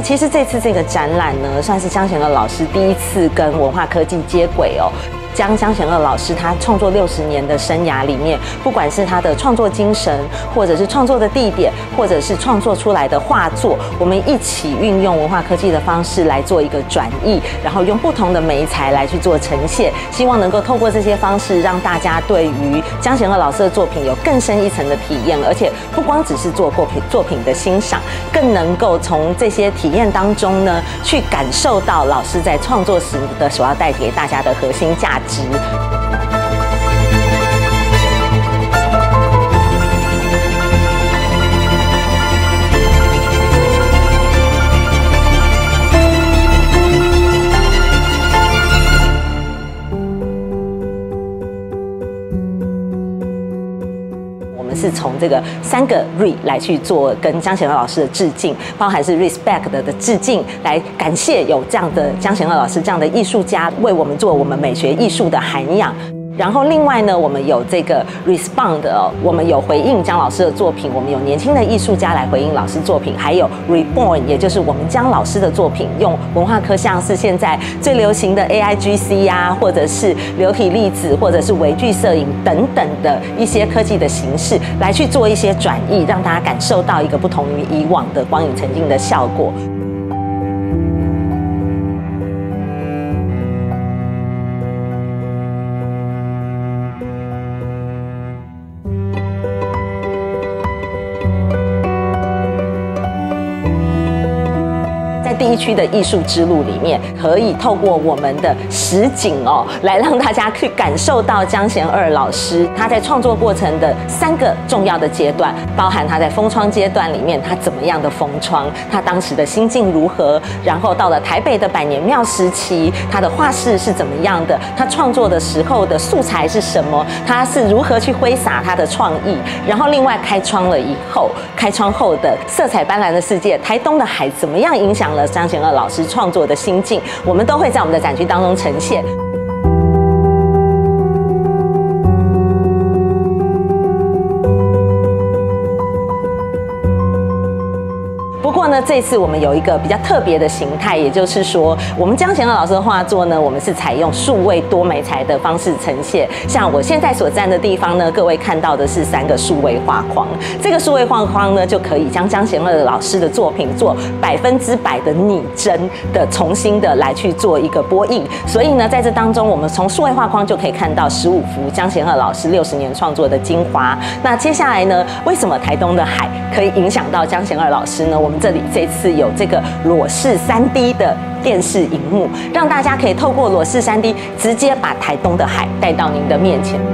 其实这次这个展览呢，算是江贤乐老师第一次跟文化科技接轨哦。将江贤乐老师他创作60年的生涯里面，不管是他的创作精神，或者是创作的地点，或者是创作出来的画作，我们一起运用文化科技的方式来做一个转译，然后用不同的媒材来去做呈现，希望能够透过这些方式，让大家对于江贤乐老师的作品有更深一层的体验，而且不光只是做作品的欣赏，更能够从这些体验当中呢，去感受到老师在创作时的所要带给大家的核心价值。我们是从这个3个 re 来去做跟江贤乐老师的致敬，包含是 respect 的致敬，来感谢有这样的江贤乐老师这样的艺术家为我们做我们美学艺术的涵养。然后另外呢，我们有这个 respond 我们有回应江老师的作品，我们有年轻的艺术家来回应老师作品，还有 reborn， 也就是我们江老师的作品，用文化科像是现在最流行的 AIGC 啊，或者是流体粒子，或者是微距摄影等等的一些科技的形式，来去做一些转译，让大家感受到一个不同于以往的光影沉浸的效果。第一区的艺术之路里面，可以透过我们的实景来让大家去感受到江贤二老师他在创作过程的3个重要的阶段，包含他在封窗阶段里面他怎么样的封窗，他当时的心境如何，然后到了台北的百年庙时期，他的画室是怎么样的，他创作的时候的素材是什么，他是如何去挥洒他的创意，然后另外开窗后的色彩斑斓的世界，台东的海怎么样影响了江贤乐老师创作的心境，我们都会在我们的展区当中呈现。不过呢，这次我们有一个比较特别的形态，也就是说，我们江贤乐老师的画作呢，我们是采用数位多媒材的方式呈现。像我现在所站的地方呢，各位看到的是3个数位画框。这个数位画框呢，就可以将江贤乐老师的作品做100%的拟真的重新的来去做一个播映。所以呢，在这当中，我们从数位画框就可以看到15幅江贤乐老师60年创作的精华。那接下来呢，为什么台东的海可以影响到江贤乐老师呢？我们这次有这个裸视3D 的电视荧幕，让大家可以透过裸视3D 直接把台东的海带到您的面前。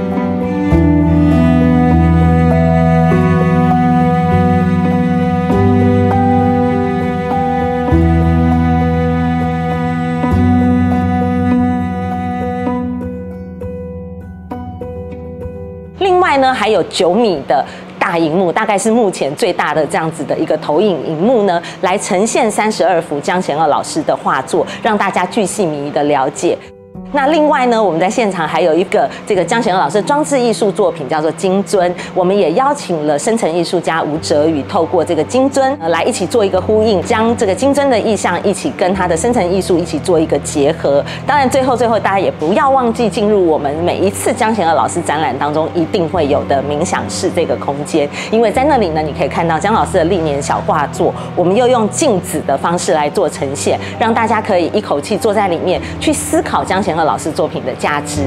另外呢，还有9米的大荧幕，大概是目前最大的这样子的一个投影荧幕呢，来呈现32幅江贤乐老师的画作，让大家巨细靡遗的了解。那另外呢，我们在现场还有一个这个江贤乐老师的装置艺术作品，叫做金尊。我们也邀请了生成艺术家吴哲宇，透过这个金尊来一起做一个呼应，将这个金尊的意象一起跟他的生成艺术一起做一个结合。当然，最后大家也不要忘记进入我们每一次江贤乐老师展览当中一定会有的冥想室这个空间，因为在那里呢，你可以看到江老师的历年小画作，我们又用镜子的方式来做呈现，让大家可以一口气坐在里面去思考江贤乐老师作品的价值。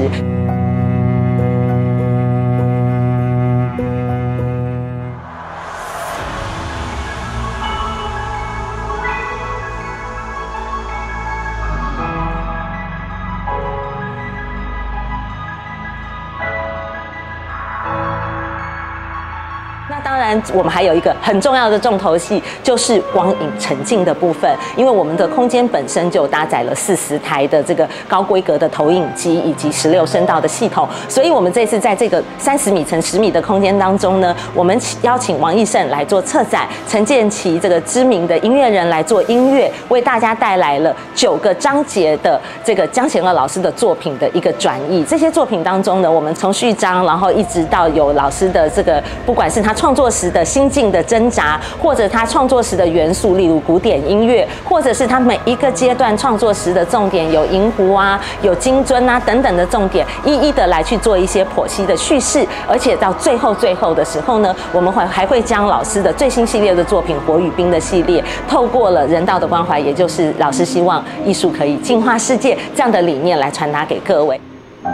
那当然，我们还有一个很重要的重头戏，就是光影沉浸的部分。因为我们的空间本身就搭载了40台的这个高规格的投影机，以及16声道的系统，所以我们这次在这个30米乘10米的空间当中呢，我们邀请王义胜来做策展，陈建骐这个知名的音乐人来做音乐，为大家带来了9个章节的这个江贤乐老师的作品的一个转译。这些作品当中呢，我们从序章，然后一直到有老师的这个，不管是他他创作时的心境的挣扎，或者他创作时的元素，例如古典音乐，或者是他每一个阶段创作时的重点，有银湖啊，有金樽啊等等的重点，一一的来去做一些剖析的叙事。而且到最后的时候呢，我们还会将老师的最新系列的作品《火与冰》的系列，透过了人道的关怀，也就是老师希望艺术可以净化世界这样的理念来传达给各位。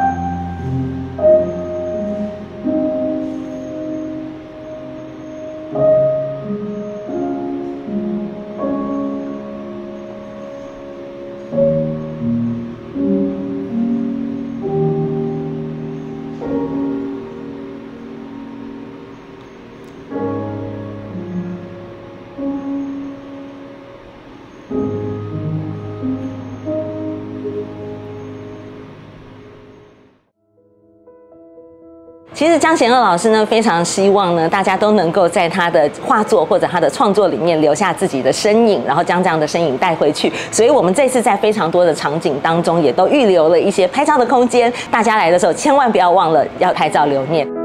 其实江贤二老师呢，非常希望呢，大家都能够在他的画作或者他的创作里面留下自己的身影，然后将这样的身影带回去。所以我们这次在非常多的场景当中，也都预留了一些拍照的空间，大家来的时候千万不要忘了要拍照留念。